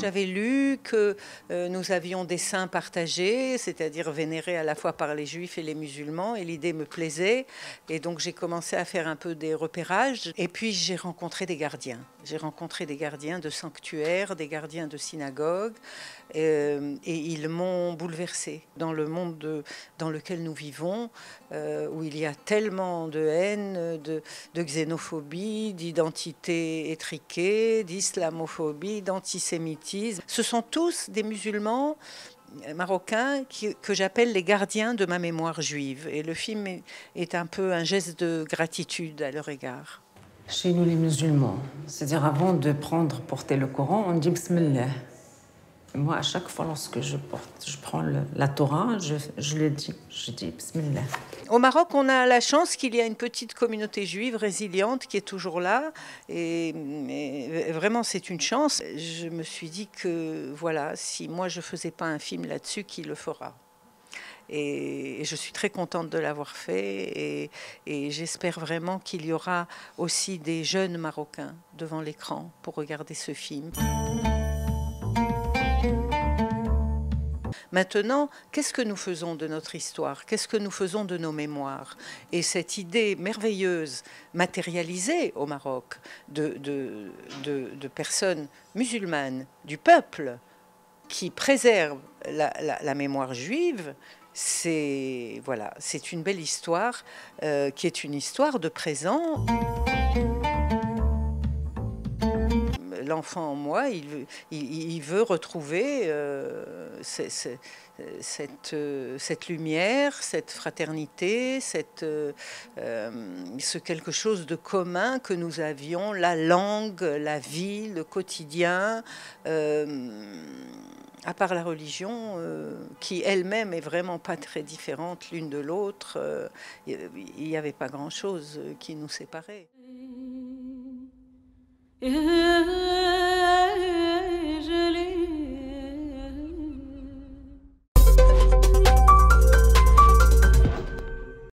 j'avais lu que nous avions des saints partagés, c'est-à-dire vénérés à la fois par les juifs et les musulmans, et l'idée me plaisait. Et donc j'ai commencé à faire un peu des repérages. Et puis j'ai rencontré des gardiens. J'ai rencontré des gardiens de sanctuaires, des gardiens de synagogues, et ils m'ont bouleversée. Dans le monde dans lequel nous vivons, où il y a tellement de haine, de xénophobie, d'identité étriquée, d'islamophobie, d'antisémitisme. Ce sont tous des musulmans marocains que j'appelle les gardiens de ma mémoire juive. Et le film est un peu un geste de gratitude à leur égard. Chez nous, les musulmans, c'est-à-dire avant de porter le Coran, on dit Bismillah. Moi, à chaque fois, lorsque je prends la Torah, je le dis, je dis Bismillah. Au Maroc, on a la chance qu'il y a une petite communauté juive résiliente qui est toujours là. Et vraiment, c'est une chance. Je me suis dit que, voilà, si moi je ne faisais pas un film là-dessus, qui le fera? Et je suis très contente de l'avoir fait. Et j'espère vraiment qu'il y aura aussi des jeunes Marocains devant l'écran pour regarder ce film. Maintenant, qu'est-ce que nous faisons de notre histoire? Qu'est-ce que nous faisons de nos mémoires? Et cette idée merveilleuse, matérialisée au Maroc, de personnes musulmanes, du peuple, qui préservent la mémoire juive, c'est voilà, c'est une belle histoire qui est une histoire de présent. L'enfant en moi, il veut retrouver cette lumière, cette fraternité, ce quelque chose de commun que nous avions, la langue, la vie, le quotidien, à part la religion, qui elle-même est vraiment pas très différente l'une de l'autre. Il n'y avait pas grand-chose qui nous séparait.